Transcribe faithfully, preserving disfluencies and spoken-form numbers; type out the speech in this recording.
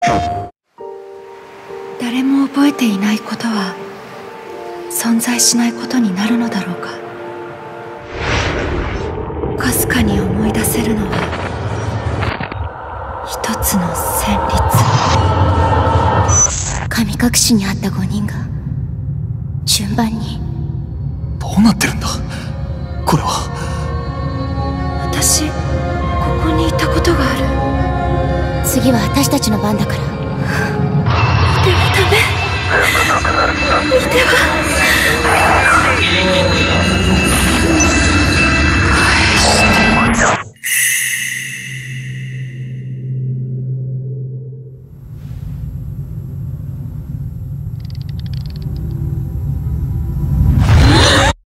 誰も覚えていないことは存在しないことになるのだろうか。かすかに思い出せるのは一つの旋律。 神隠しにあったごにんが順番に。 どうなってるんだこれは。 私ここにいたことがある。 次は私たちの番だから。 ではダメ。見ては